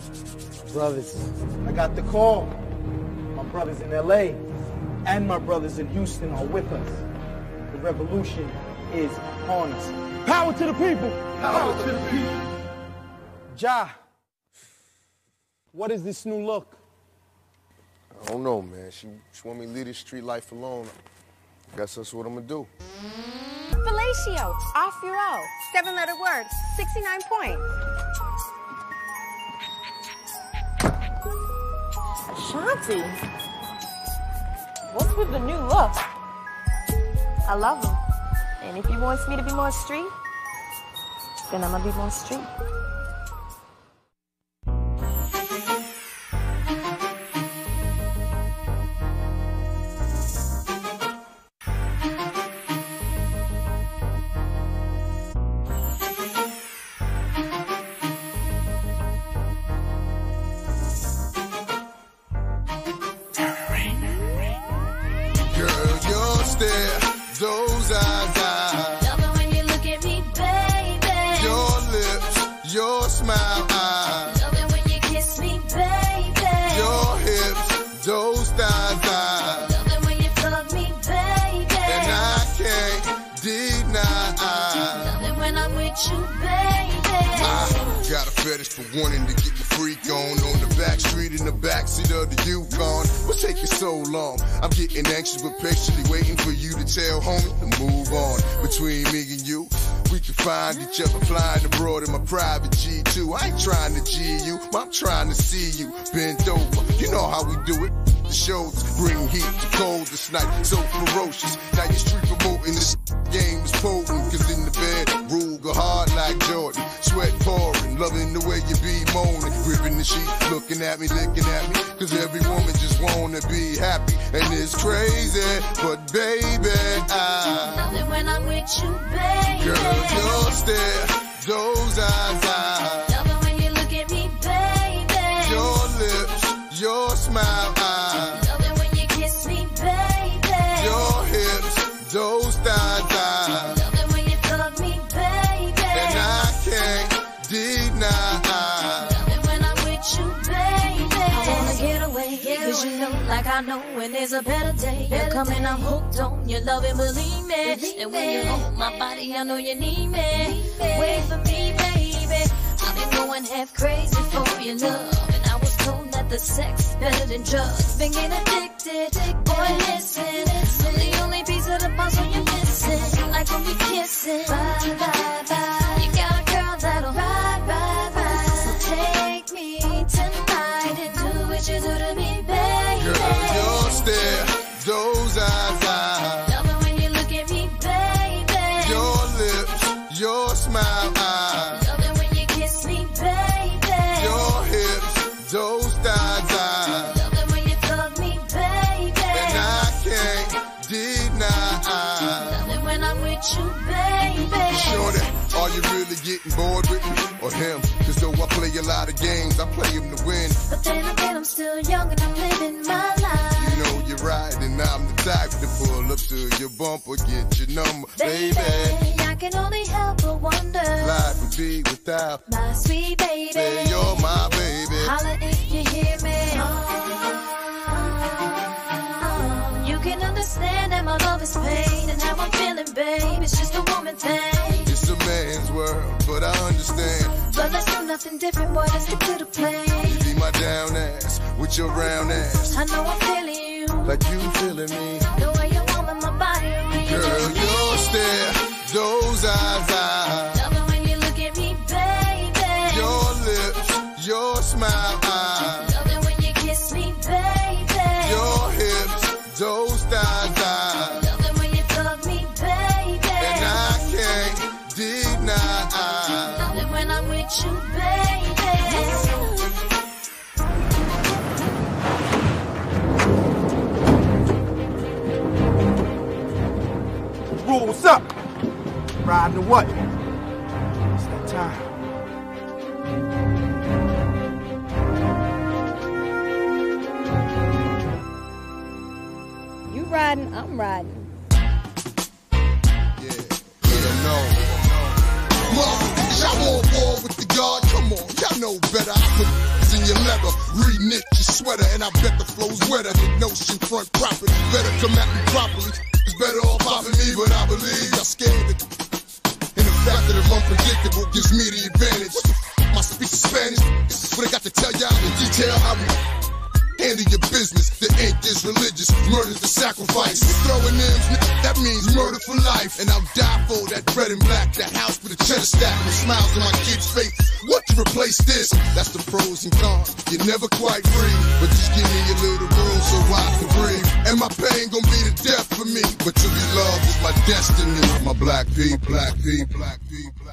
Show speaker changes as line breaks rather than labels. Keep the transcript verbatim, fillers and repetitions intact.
Brothers, I got the call. My brothers in L A and my brothers in Houston are with us. The revolution is on us. Power to the people! Power, Power to the people! Ja, what is this new look?
I don't know, man. She, she want me to leave this street life alone. I guess that's what I'm gonna do.
Fellatio, off your own. Seven-letter word, sixty-nine points.
Shanti, what's with the new look?
I love him. And if he wants me to be more street, then I'm gonna be more street.
Those eyes, eyes. Love it when you look at me, baby. Your lips, your smile, eyes. Love it when you kiss me, baby. Your hips, those thighs, eyes. Love it when you fuck me, baby. And I can't deny. Love it when I'm with you, baby. I got a fetish for wanting to get my freak on on the back street in the backseat of the Yukon. What's taking so long? I'm getting anxious but patiently waiting for you to tell homie to move on. Between me and you, we can find each other flying abroad in my private G two. I ain't trying to G you, I'm trying to see you bent over. You know how we do it. The shoulders bring heat to cold this night, so ferocious. Now your street promoting this game is potent, cause in the bed, Ruger hard like Jordan. Sweat pouring, loving the way you be moaning. Gripping the sheet, looking at me, licking at me. Cause every woman just wanna be happy. And it's crazy, but baby, I love it when I'm with you, baby. Girl, your stare, those eyes, I love it when you look at me, baby. Your lips, your smile, I love it when you kiss me, baby. Your hips, those thighs, I love it when you fuck me, baby. And I can't deny. Love it when I'm with you, baby. I wanna get away, get cause away. You know like I know when there's a better day. You're coming, I'm hooked on your love and believe me. Believe and when you hold my body, I know you need me. Need me. Wait for me, baby. I've been going half crazy for your love. And I was told that the sex better than drugs. Been getting addicted, boy listen. I'm the only piece of the puzzle you're missing. Like when we kissing, bye, bye, bye. You got a girl that'll ride, ride, ride. So take me tonight and do what you do to me, baby. Girl, your stare, those eyes, I love it when you look at me, baby. Your lips, your smile, I love it when you kiss me, baby. Your hips, those thighs, I love it when you fuck me, baby. And I can't deny. Love it when I'm with you, baby. Shorty, are you really getting bored with me or him? Cause though I play a lot of games, I play them to win. But then again, I'm still young and I'm living my life. You know you're right, and I'm the type to pull up to your bumper, get your number, baby. baby. I can only help but wonder life would be without my sweet baby. Say you're my baby. Holla if you hear me. Oh, you can understand that my love is pain and how I'm feeling, babe. It's just a woman thing. It's a man's world, but I understand. But let's do nothing different, boy. Let's stick to the plan. You be my down ass with your round ass. I know I'm feeling you like you feeling me. The way you warming my body, girl, your stare, those eyes, I love it when you look at me, baby. Your lips, your smile, I love it when you kiss me, baby. Your hips, those thighs, I love it when you fuck me, baby. And I can't deny. Love it when I'm with you, baby.
Rule, what's up? Riding to what? It's that time.
You riding, I'm riding.
Yeah, yeah, no. Y'all want war with the God? Come on, y'all know better. I put in rapper. Re-knit your sweater, and I bet the flow's wetter. The notion front profit, better come at me properly. It's better off popping me, but I believe y'all scared it. And the fact that I'm unpredictable gives me the advantage. My speech is Spanish, but I got to tell y'all in detail how we handle your business. The ink is religious, murder's the sacrifice. Throwing M's, that means murder for life. And I'll die for that red and black, that house with a cheddar stack, with smiles on my kid's face. What to replace this? That's the pros and cons. You're never quite free, but just give me a little room so I can breathe. And my pain gon' be the death for me, but to be loved is my destiny. My black people, black people, black people.